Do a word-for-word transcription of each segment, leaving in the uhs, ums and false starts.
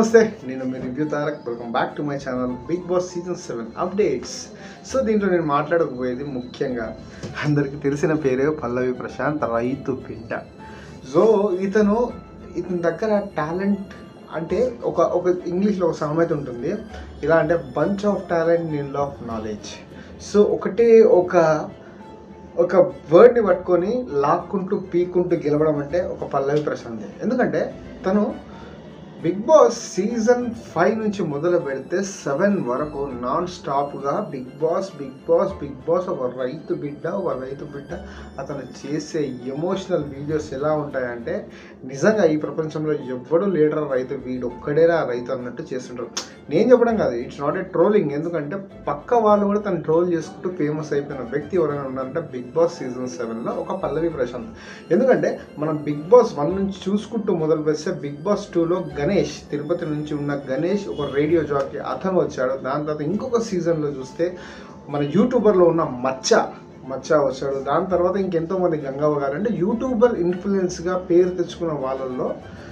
నమస్తే నేను మీ review Tarak welcome back to my channel Bigg Boss season seven updates. So దీంట్లో నేను మాట్లాడకపోయేది ముఖ్యంగా అందరికీ తెలిసిన పేరే పల్లవి ప్రశాంత్ రైతు బిడ్డ. సో ఇతను ఇతని దగ్గర టాలెంట్ అంటే ఒక ఒక ఇంగ్లీష్లో ఒక సామెత ఉంటుంది, ఇలా అంటే bunch of talent nil of knowledge. So ఒకటే ఒక ఒక వర్డ్ని పట్టుకొని లాక్కుంటూ పీక్కుంటూ గెలవడం అంటే ఒక పల్లవి ప్రశాంత్. ఎందుకంటే తను బిగ్ బాస్ సీజన్ ఫైవ్ నుంచి మొదలు పెడితే సెవెన్ వరకు నాన్ స్టాప్గా Bigg Boss Bigg Boss Bigg Boss ఒక రైతు బిడ్డ ఒక రైతు బిడ్డ అతను చేసే ఎమోషనల్ వీడియోస్ ఎలా ఉంటాయంటే నిజంగా ఈ ప్రపంచంలో ఎవ్వడూ లీడర్ రైతు వీడు ఒక్కడేరా రైతు అన్నట్టు చేస్తుంటారు. నేను చెప్పడం కాదు, ఇట్స్ నాట్ ఏ ట్రోలింగ్. ఎందుకంటే పక్క వాళ్ళు కూడా తను ట్రోల్ చేసుకుంటూ ఫేమస్ అయిపోయిన వ్యక్తి ఎవరైనా ఉన్నారంటే బిగ్ బాస్ సీజన్ సెవెన్లో ఒక పల్లవి ప్రశాంత్. ఎందుకంటే మనం బిగ్ బాస్ వన్ నుంచి చూసుకుంటూ మొదలు పెడితే బిగ్ బాస్ టూలో గణేష్, తిరుపతి నుంచి ఉన్న గణేష్ ఒక రేడియో జాకీ అతను వచ్చాడు. దాని తర్వాత ఇంకొక సీజన్లో చూస్తే మన యూట్యూబర్లో ఉన్న మచ్చ మచ్చ వచ్చాడు. దాని తర్వాత ఇంకెంతోమంది గంగవ్వ గారు, అంటే యూట్యూబర్ ఇన్ఫ్లుయెన్స్గా పేరు తెచ్చుకున్న వాళ్ళల్లో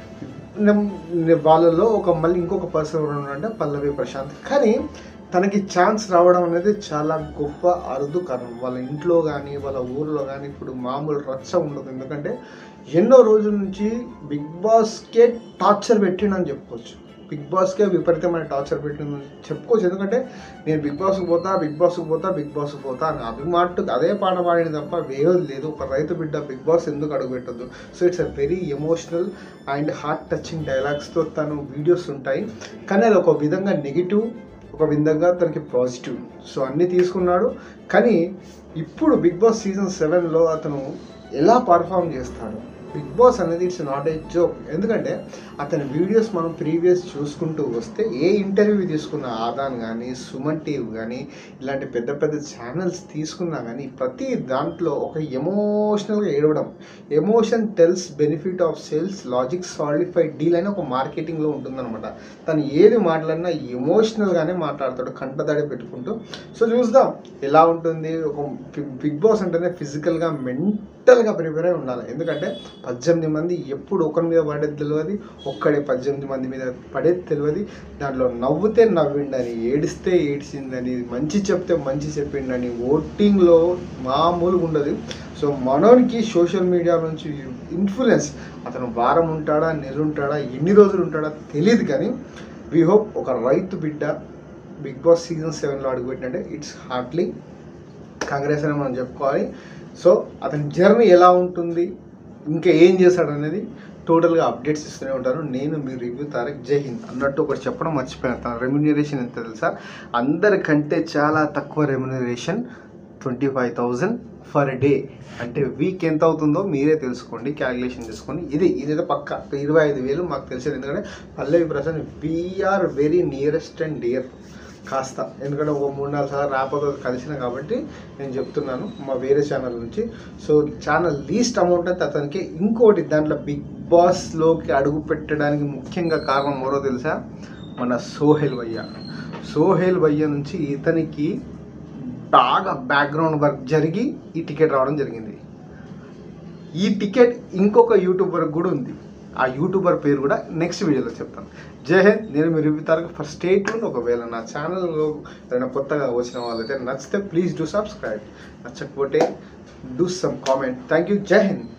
వాళ్ళల్లో ఒక మళ్ళీ ఇంకొక పర్సన్ ఉన్నాడంటే పల్లవి ప్రశాంత్. కానీ తనకి ఛాన్స్ రావడం అనేది చాలా గొప్ప అరుదు కారణం. వాళ్ళ ఇంట్లో కానీ వాళ్ళ ఊర్లో కానీ ఇప్పుడు మామూలు రచ్చ ఉండదు. ఎందుకంటే ఎన్నో రోజుల నుంచి బిగ్ బాస్కే టార్చర్ పెట్టిండని చెప్పుకోవచ్చు. బిగ్ బాస్కే విపరీతమైన టార్చర్ పెట్టిందని చెప్పుకోవచ్చు. ఎందుకంటే నేను బిగ్ బాస్కి పోతా బిగ్ బాస్కి పోతా బిగ్ బాస్కి పోతా అని అది మాట అదే పాట పాడింది తప్ప వేరేది లేదు. ఒక రైతు బిడ్డ బిగ్ బాస్ ఎందుకు అడుగు పెట్టద్దు. So it's a very emotional and heart touching డైలాగ్స్తో తను వీడియోస్ ఉంటాయి. కానీ అది ఒక విధంగా నెగిటివ్, ఒక విధంగా తనకి పాజిటివ్. సో అన్నీ తీసుకున్నాడు. కానీ ఇప్పుడు బిగ్ బాస్ సీజన్ సెవెన్లో అతను ఎలా పర్ఫామ్ చేస్తాడు, బిగ్ బాస్ అనేది ఇట్స్ నాట్ ఏ జోక్. ఎందుకంటే అతని వీడియోస్ మనం ప్రీవియస్ చూసుకుంటూ వస్తే ఏ ఇంటర్వ్యూ తీసుకున్న ఆదాన్ కానీ సుమన్ టీవీ కానీ ఇలాంటి పెద్ద పెద్ద ఛానల్స్ తీసుకున్నా కానీ ప్రతి దాంట్లో ఒక ఎమోషనల్గా ఏడవడం, emotion tells benefit of sales logic solidified deal అని ఒక మార్కెటింగ్లో ఉంటుందన్నమాట. తను ఏది మాట్లాడినా ఎమోషనల్గానే మాట్లాడతాడు, కంటతడి పెట్టుకుంటూ. సో చూద్దాం ఎలా ఉంటుంది. ఒక బిగ్ బాస్ అంటేనే ఫిజికల్గా మెంటల్గా ప్రిపేర్ అయి ఉండాలి. ఎందుకంటే పద్దెనిమిది మంది ఎప్పుడు ఒకరి మీద పడేది తెలియదు, ఒక్కడే పద్దెనిమిది మంది మీద పడేది తెలియదు. దాంట్లో నవ్వుతే నవ్విండని, ఏడిస్తే ఏడ్చిందని, మంచి చెప్తే మంచి చెప్పిండని ఓటింగ్లో మామూలుగా ఉండదు. సో మనోనికి సోషల్ మీడియా నుంచి ఇన్ఫ్లుయెన్స్, అతను వారం ఉంటాడా నెల ఉంటాడా ఎన్ని రోజులు ఉంటాడా తెలియదు. కానీ వీ హోప్ ఒక రైతు బిడ్డ బిగ్ బాస్ సీజన్ సెవెన్లో అడుగుపెట్టినట్టే ఇట్స్ హార్ట్లీ కాంగ్రెస్ అని మనం చెప్పుకోవాలి. సో అతని జర్నీ ఎలా ఉంటుంది, ఇంకా ఏం చేశాడు అనేది టోటల్గా అప్డేట్స్ ఇస్తూనే ఉంటాను. నేను మీ రివ్యూ తారక్. జై హింద్. అన్నట్టు ఒకటి చెప్పడం మర్చిపోయాను, తన రెమ్యునరేషన్ ఎంత తెలుసా? అందరికంటే చాలా తక్కువ remuneration twenty five thousand for day. అంటే వీక్ ఎంత అవుతుందో మీరే తెలుసుకోండి, క్యాలిక్యులేషన్ చేసుకోండి. ఇది ఇదైతే పక్క ఇరవై ఐదు వేలు మాకు తెలిసేది. ఎందుకంటే Pallavi Prashanth we are very nearest and dear కాస్త, ఎందుకంటే ఒక మూడు నాలుగు సార్లు రాకపోతే కలిసిన కాబట్టి నేను చెప్తున్నాను మా వేరే ఛానల్ నుంచి. సో ఛానల్ లీస్ట్ అమౌంట్ అయితే అతనికి. ఇంకోటి దాంట్లో బిగ్ బాస్లోకి అడుగు పెట్టడానికి ముఖ్యంగా కారణం ఎవరో తెలుసా? మన సోహెల్ భయ్య. సోహెల్ భయ్య నుంచి ఇతనికి బాగా బ్యాక్గ్రౌండ్ వర్క్ జరిగి ఈ టికెట్ రావడం జరిగింది. ఈ టికెట్ ఇంకొక యూట్యూబర్ కూడా ఉంది. ఆ యూట్యూబర్ పేరు కూడా నెక్స్ట్ వీడియోలో చెప్తాను. జై హింద్. నేను మీరు review Tarak. For stay tune. ఒకవేళ నా ఛానల్లో ఏదైనా కొత్తగా వచ్చిన వాళ్ళైతే నచ్చితే ప్లీజ్ డూ సబ్స్క్రైబ్, నచ్చకపోతే do some comment. Thank you. Jai Hind.